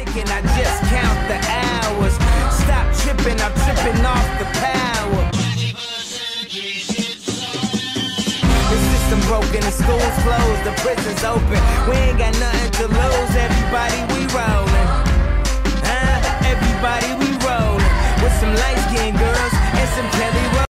ticking, I just count the hours. Stop tripping, I'm tripping off the power. The system broken, the school's closed, the prison's open. We ain't got nothing to lose, everybody we rollin'.